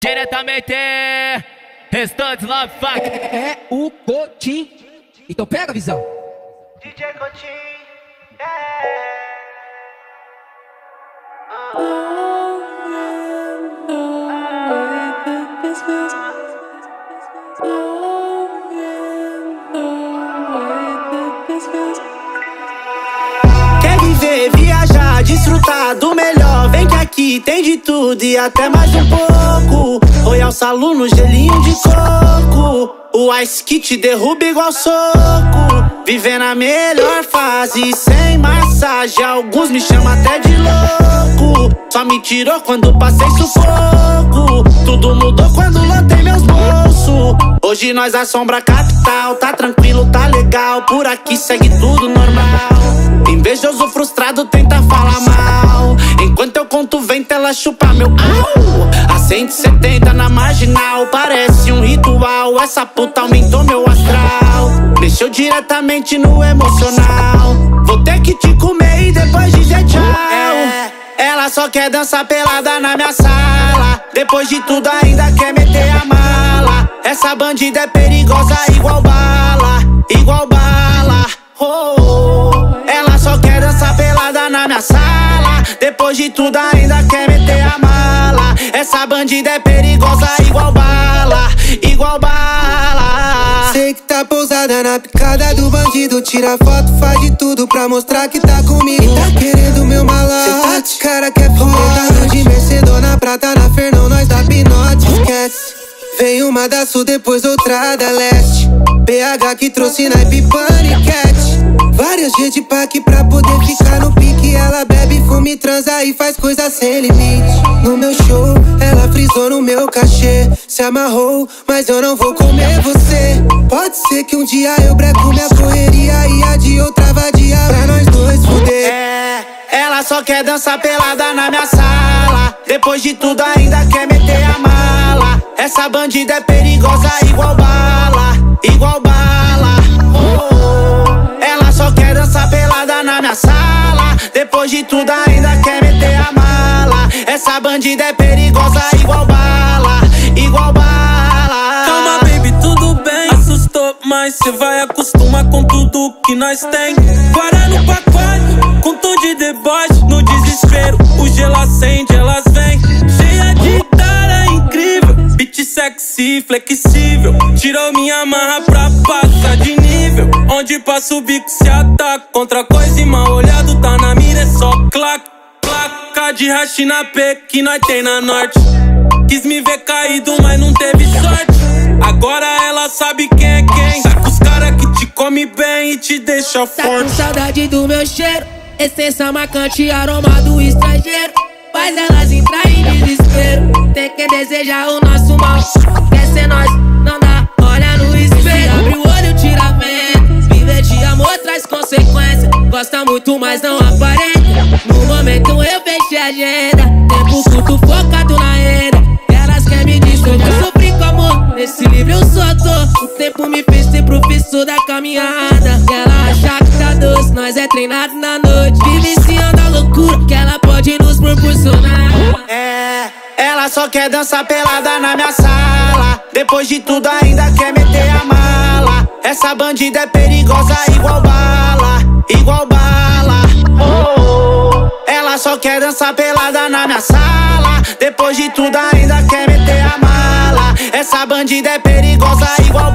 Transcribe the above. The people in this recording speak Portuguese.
diretamente Restantes Love Fuck. É o Coutinho. Então pega a visão. DJ Coutinho. Quer viver, viajar, desfrutar do melhor? Vem que aqui tem de tudo e até mais um pouco. Royal Salão no gelinho de coco. O Ice que te derruba igual soco. Vivendo a melhor fase sem massagem. Alguns me chamam até de louco. Só me tirou quando passei sufoco. Tudo mudou quando lotei meus bolsos. Hoje nós assombra a capital. Tá tranquilo, tá legal. Por aqui segue tudo normal. Invejoso frustrado tenta falar mal. Enquanto eu conto vento, ela chupa meu au. A 170 na marginal, parece um ritual. Essa puta aumentou meu astral. Mexeu diretamente no emocional. Vou ter que te comer e depois dizer tchau. Ela só quer dançar pelada na minha sala. Depois de tudo ainda quer meter a mala. Essa bandida é perigosa igual bala. Igual bala. Oh. Ela só quer dançar pelada na minha sala. Depois de tudo ainda quer meter a mala. Essa bandida é perigosa igual bala. Igual bala. Sei que tá pousada na picada do bandido. Tira foto, faz de tudo pra mostrar que tá comigo. E tá querendo meu malote. Cara quer foda de Mercedona, prata na Fernão. Nós dá pinote, esquece. Vem uma da sul, depois outra da leste. PH que trouxe naipe, paniquete. Várias gente pack pra poder ficar no pique. Ela bebe, fuma e transa e faz coisa sem limite. No meu show, ela frisou no meu cachê. Se amarrou, mas eu não vou comer você. Pode ser que um dia eu breco minha correria e a de outra vadia pra nós dois fuder. Ela só quer dançar pelada na minha sala. Depois de tudo ainda quer meter a mala. Essa bandida é perigosa igual bala. Igual bala. Oh. Ela só quer dançar pelada na minha sala. Depois de tudo ainda quer meter a mala. Essa bandida é perigosa igual bala. Igual bala. Calma baby, tudo bem. Assustou, mas cê vai acostumar com tudo que nós tem. Para no pacote, com tom de deboche. No desespero, o gelo acende, elas vêm. Cheia de tara incrível. Beat sexy, flexível. Tirou minha marra pra passar de nível. Onde passa o bico se ataca. Contra coisa e mal olhado, tá na mira, é só clac. Placa de rachi na P que nós tem na norte. Quis me ver caído, mas não teve sorte. Agora ela sabe quem é quem. Tá com os cara que te come bem e te deixa forte. Tá com saudade do meu cheiro. Essência marcante, aroma do estrangeiro. Faz elas entrar em desespero. Tem que desejar o nosso mal. Quer ser nós, não dá, olha no espelho. Abre o olho, tira vento. Viver de amor traz consequência. Gosta muito, mas não aparenta. No momento eu fechei a agenda. Tempo curto, focado na renda. Elas querem me dizer que eu sofri com amor. Nesse livro eu só tô. O tempo me fez ser professor da caminhada. E ela acha que tá doce, nós é treinado na noite. Vivenciando a loucura que ela pode nos proporcionar. Ela só quer dançar pelada na minha sala. Depois de tudo ainda quer meter a mala. Essa bandida é perigosa igual bala. Igual bala. Oh. Ela só quer dançar pelada na minha sala. Depois de tudo ainda quer meter a mala. Essa bandida é perigosa igual